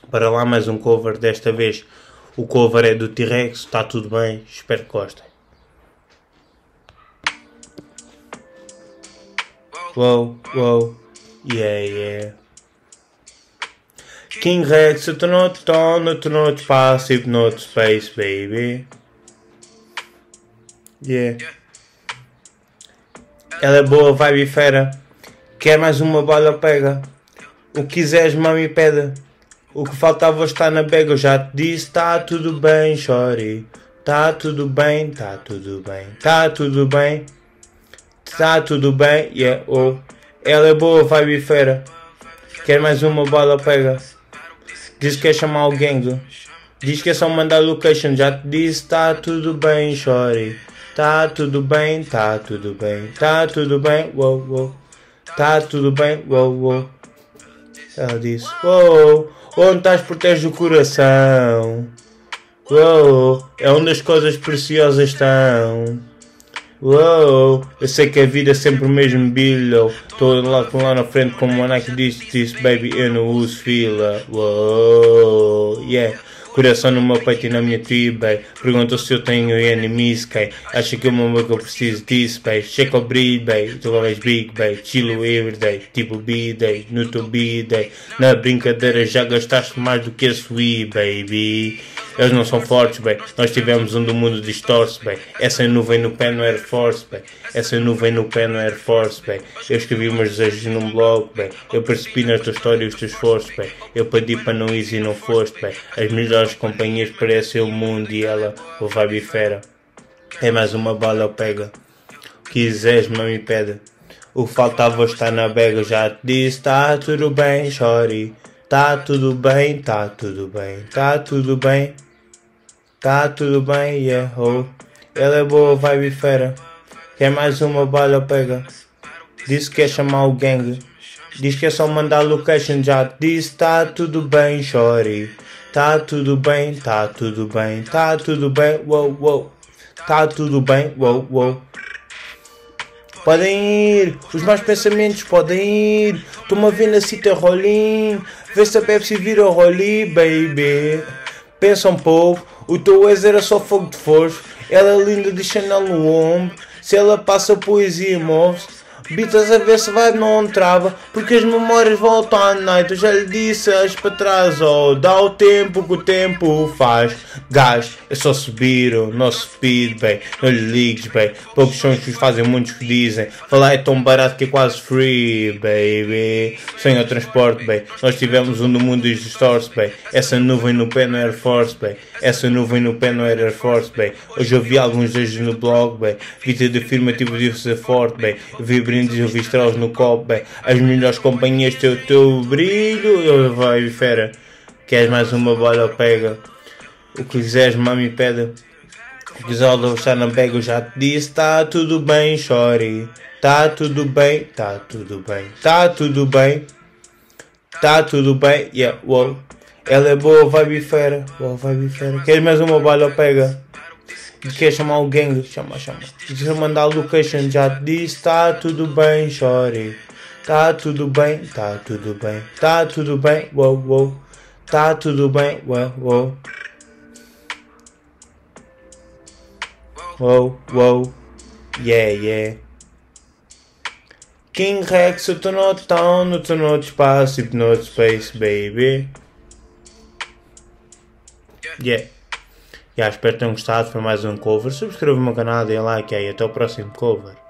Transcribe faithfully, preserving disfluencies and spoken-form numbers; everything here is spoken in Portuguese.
Para lá mais um cover, desta vez o cover é do T-Rex, está tudo bem, espero que gostem. Wow, wow, yeah, yeah. King Rex, eu tô no outro tom, eu tô no outro espaço e no outro space, baby. Yeah. Ela é boa, vibe fera. Quer mais uma bola, pega. O que quiseres, mami, pede. O que faltava está na bega, eu já te disse, tá tudo bem, shorty. Tá tudo bem, tá tudo bem, tá tudo bem. Tá tudo bem, yeah, oh. Ela é boa, vibe fera. Quer mais uma bola, pega. Diz que quer chamar o gang. Diz que é só mandar location, já te disse, tá tudo bem, shorty. Tá tudo bem, tá tudo bem, tá tudo bem, wow, wow. Tá tudo bem, wow, wow. Ela disse, wow. Onde estás protege o coração. Uou, é onde as coisas preciosas estão. Uou, eu sei que a vida é sempre o mesmo bilho. Estou lá, lá na frente como o Nike disse, disse, baby, eu não uso fila. Uou, yeah. Coração no meu peito e na minha tribo. Pergunta se eu tenho enemies, quem acha que o meu que eu preciso disso, baby. Checa o brilho, baby. Tu és big, baby. Chilo everyday, tipo B-day, no teu B-day. Na brincadeira já gastaste mais do que a Sui, baby. Eles não são fortes, bem. Nós tivemos um do mundo distorce, bem. Essa nuvem no pé no Air Force, bem. Essa nuvem no pé no Air Force, bem. Eu escrevi meus desejos num blog, bem. Eu percebi na tua história os teus esforços, bem. Eu pedi para não ir e não foste, bem. As melhores companhias parecem o mundo e ela, o vibe fera. É mais uma bala, pega. O que quiseres, mami, pede. O que faltava está na bega, já te disse, tá tudo bem, shorty. Tá tudo bem, tá tudo bem, tá tudo bem. Tá tudo bem, yeah, oh. Ela é boa, vibe fera. Quer mais uma bala, pega. Disse que quer chamar o gang. Diz que é só mandar location, já te disse, tá tudo bem, shorty. Tá tudo bem, tá tudo bem, tá tudo bem, wow, wow. Tá tudo bem, wow, wow. Podem ir, os meus pensamentos podem ir. Tô-me a ver na cita rolinho. Vê se a Pepsi vira roli, baby. Pensa um pouco, o teu ex era só fogo de força. Ela é linda de Chanel no ombro. Se ela passa poesia move-se. Bitas a ver se vai não trava. Porque as memórias voltam à noite. Eu já lhe disse as para trás, oh. Dá o tempo que o tempo faz. Gás, é só subir, oh. Nosso speed, bem. Não lhe ligues, bem. Poucos são os que fazem, muitos que dizem. Falar é tão barato que é quase free, baby. Sem o transporte, bem. Nós tivemos um do mundo dos distorce, bem. Essa nuvem no pé no Air Force, bem. Essa nuvem no pé no Air Force, bem. Hoje eu vi alguns destes no blog, bem. Vida de afirmativo de ser forte, bem. Vi brindes, eu vi estrelas no copo, bem. As melhores companhias têm o teu brilho. Eu vai, fera. Queres mais uma bola, pega. O que quiseres, mami, pede. O que quiseres estar na bega, eu já te disse. Tá tudo bem, shorty. Tá tudo bem, tá tudo bem, tá tudo bem. Tá tudo bem, yeah, wow. Ela é boa, vibe fera. Wow, vibe fera. Queres mais uma bola, pega. Quer chamar o gang? Chama, chama. Quer mandar location? Já te disse, tá tudo bem, shorty. Tá tudo bem, tá tudo bem, tá tudo bem, wow, wow. Tá tudo bem, wow, wow. Wow, wow. Yeah, yeah. King Rex, eu tô no outro town, eu tô no outro espaço e no outro space, baby. Yeah. Yeah, espero que tenham gostado. Foi mais um cover. Subscreva o meu canal, dê like aí. Até o próximo cover.